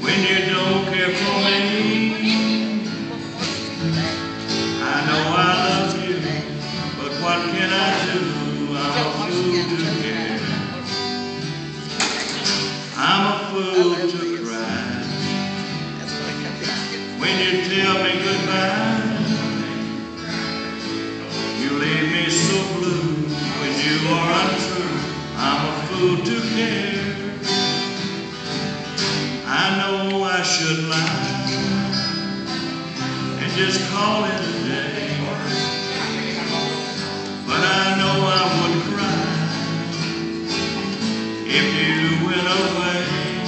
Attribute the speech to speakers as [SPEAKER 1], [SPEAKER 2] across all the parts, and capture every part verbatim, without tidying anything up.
[SPEAKER 1] when you don't care for me. I know I love you, but what can I do? I'm a fool to care. I'm a fool to cry when you tell me goodbye. You leave me so blue when you are untrue. I'm a fool to care. I know I should lie and just call it a day, but I know I would cry if you went away.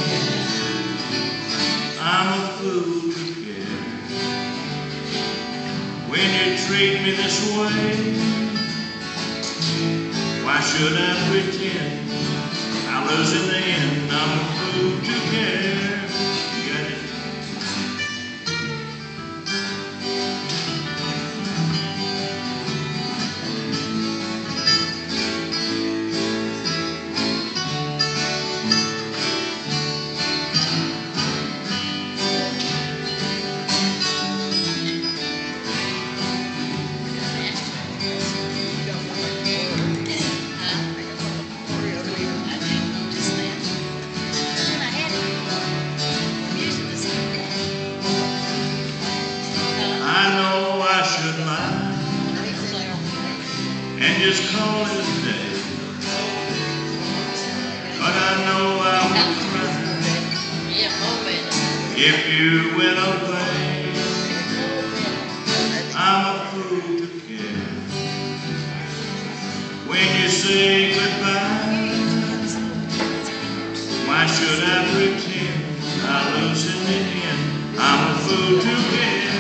[SPEAKER 1] I'm a fool to care when you treat me this way. Why should I pretend I lose in the end? I'm a fool to care. You got it? And just call it a day, but I know I would cry if you went away. I'm a fool to care when you say goodbye. Why should I pretend I lose in the end? I'm a fool to care.